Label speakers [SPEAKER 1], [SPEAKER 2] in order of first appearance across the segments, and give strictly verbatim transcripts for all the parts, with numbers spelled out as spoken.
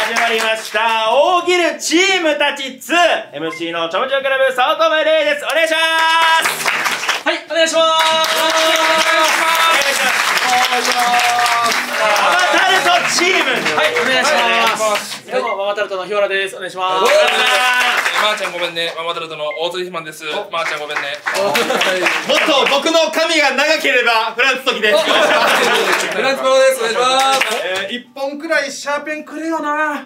[SPEAKER 1] 始まりました大喜利チームたち ツーエムシー のちょめちょめクラブ早乙女玲です。お願いします。
[SPEAKER 2] はい、お願いします。
[SPEAKER 1] お願いします。ママタルトチーム、
[SPEAKER 2] はい、お願いします。どうもママタルトの日原です。お願いします。
[SPEAKER 3] まーちゃんごめんね。ママタルトの大鶴ひまんです。まーちゃんごめんね。
[SPEAKER 1] もっと僕の髪が長ければフランス時です。
[SPEAKER 3] フランスパロです。お願いします。
[SPEAKER 4] えー、一本くらいシャーペンくれよな。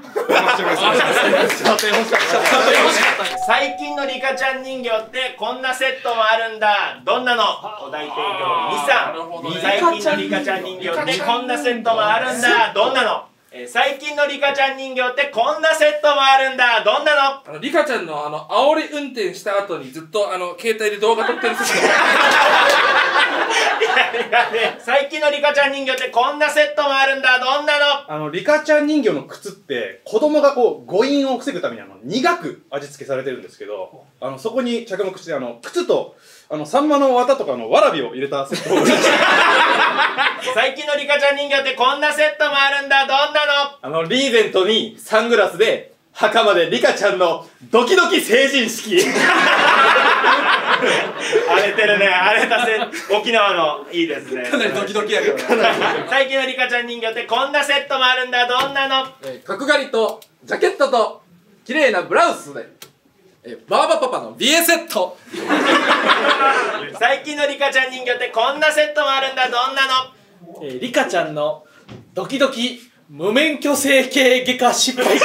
[SPEAKER 1] 最近のリカちゃん人形ってこんなセットもあるんだ。どんなの？お題提供にさん。最近のリカちゃん人形ってこんなセットもあるんだ。どんなの？えー、最近のリカちゃん人形ってこんなセットもあるんだ。どんなの？
[SPEAKER 3] あのリカちゃんのあの煽り運転した後にずっとあの携帯で動画撮ってるセット。
[SPEAKER 1] 最近のリカちゃん人形ってこんなセットもあるんだ。どんなの？
[SPEAKER 4] あのリカちゃん人形の靴って子供がこう誤飲を防ぐためにあの苦く味付けされてるんですけど、あのそこに着目してあの靴とあのサンマの綿とかのわらびを入れたセットを
[SPEAKER 1] 最近のリカちゃん人形ってこんなセットもあるんだ。どんなの？
[SPEAKER 4] あのリーゼントにサングラスで袴でリカちゃんのドキドキ成人式。
[SPEAKER 1] 荒れてるね。荒れたせ沖縄のいいですね。
[SPEAKER 3] かなりドキドキやから。
[SPEAKER 1] 最近のリカちゃん人形ってこんなセットもあるんだ。どんなの？
[SPEAKER 5] えー、角刈りとジャケットと綺麗なブラウスで、えー、バーバパパの美瑛セット。
[SPEAKER 1] 最近のリカちゃん人形ってこんなセットもあるんだ。どんなの？
[SPEAKER 2] えー、リカちゃんのドキドキ無免許整形外科失敗。
[SPEAKER 1] いや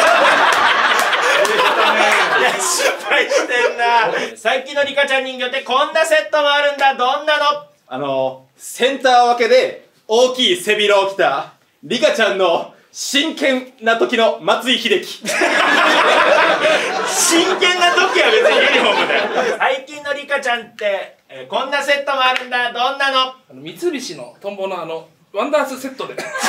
[SPEAKER 1] 失敗してんな。最近のリカちゃん人形ってこんなセットもあるんだ。どんなの？
[SPEAKER 4] あのセンター分けで大きい背広を着たリカちゃんの真剣な時の松井秀喜。
[SPEAKER 1] 真剣な時は別にユニフォームだよ。最近のリカちゃんって、えー、こんなセットもあるんだ。どんなの？
[SPEAKER 3] あの三菱のトンボのあのワンダースセットで。
[SPEAKER 1] 懐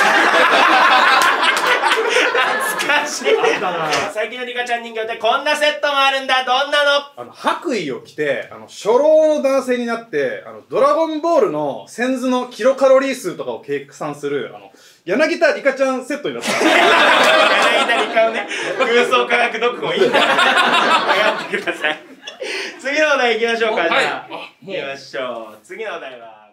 [SPEAKER 1] かしい。最近のリカちゃん人形ってこんなセットもあるんだ。どんなの？
[SPEAKER 4] あの白衣を着てあの初老の男性になってあのドラゴンボールのセンズのキロカロリー数とかを計算するあの柳田リカちゃんセットになった
[SPEAKER 1] 柳田リカをね、空想科学読本いいんだ。頑張ってください。次のお題いきましょうか。じゃあ、いきましょう。次のお題は